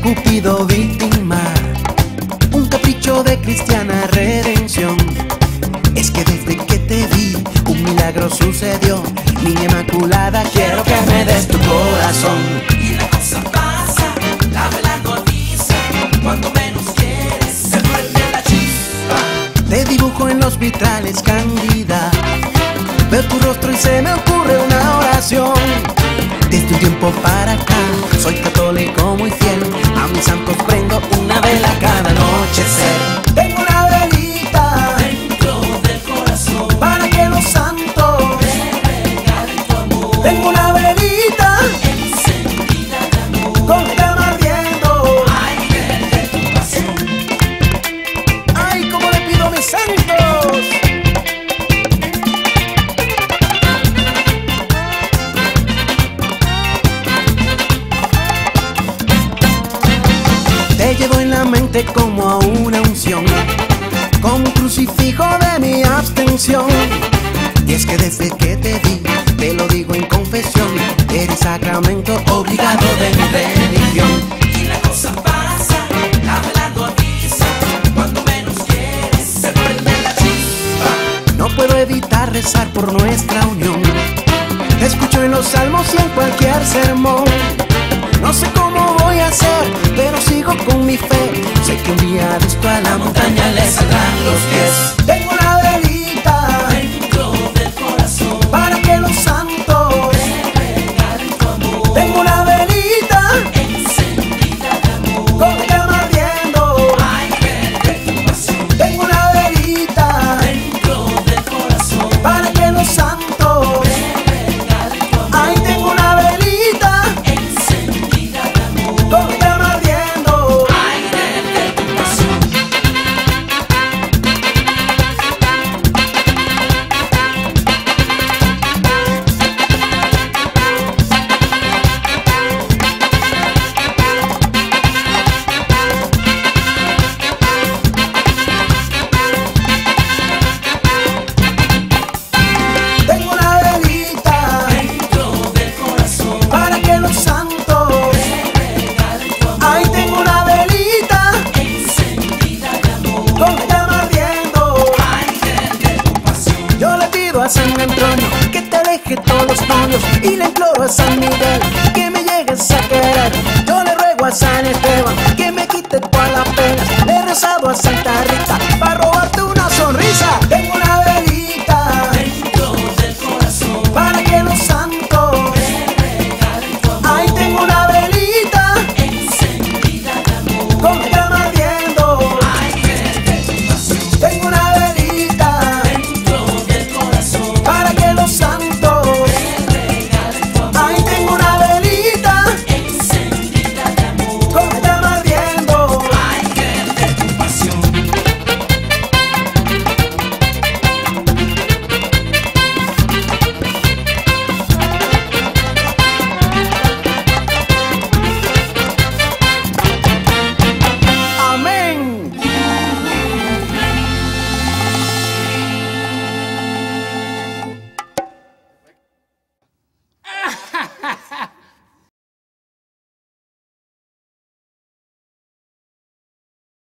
Cupido víctima, un capricho de cristiana redención. Es que desde que te vi un milagro sucedió. Niña inmaculada, quiero que me des tu corazón. Y la cosa pasa, la vela cotiza, cuando menos quieres se prende la chispa. Te dibujo en los vitrales, Cándida, veo tu rostro y se me ocurre una oración. Desde un tiempo para acá soy católico muy fiel, a mis santos prendo una vela cada anochecer. Tengo una velita Dentro del corazón, para que los santos te regalen tu amor. tengo una velita Encendida de amor, con llama ardiendo. aire de tu pasión. Ay, como le pido a mis santos. Te llevo en la mente como a una unción, como un crucifijo de mi abstención. Y es que desde que te vi, te lo digo en confesión, eres sacramento obligado de mi religión. Y la cosa pasa, la vela cotiza, cuando menos quieres se prende la chispa. No puedo evitar rezar por nuestra unión, te escucho en los salmos y en cualquier sermón. No sé cómo voy a hacer, pero sigo con mi fe. Sé que un día de esto a la montaña le saldrán los pies. Tengo una velita Dentro del corazón, para que los santos te regalen tu amor. tengo una velita Encendida de amor, con llama ardiendo. aire de tu pasión. Tengo una velita Dentro del corazón, para que los santos. te regalen tu amor. Ay, tengo una velita Encendida de amor, con llama ardiendo. aire de tu pasión. Tengo una velita Dentro del corazón, para que los santos. te regalen tu amor. Ay, tengo una velita Encendida de amor, con llama ardiendo. aire de tu pasión. Yo le pido a San Antonio que te deje todos los novios y le imploro a San Miguel